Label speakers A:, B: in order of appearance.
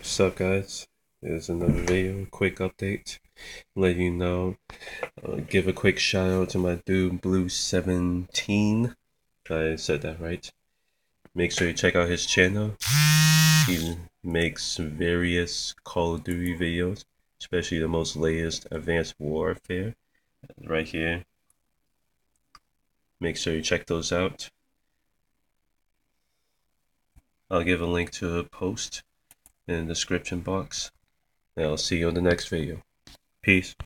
A: What's up, guys? Here's another video, quick update. Let you know, give a quick shout out to my dude BlueSe7venteen. I said that right. Make sure you check out his channel. He makes various Call of Duty videos, especially the most latest Advanced Warfare. Right here. Make sure you check those out. I'll give a link to a post in the description box. And I'll see you on the next video. Peace.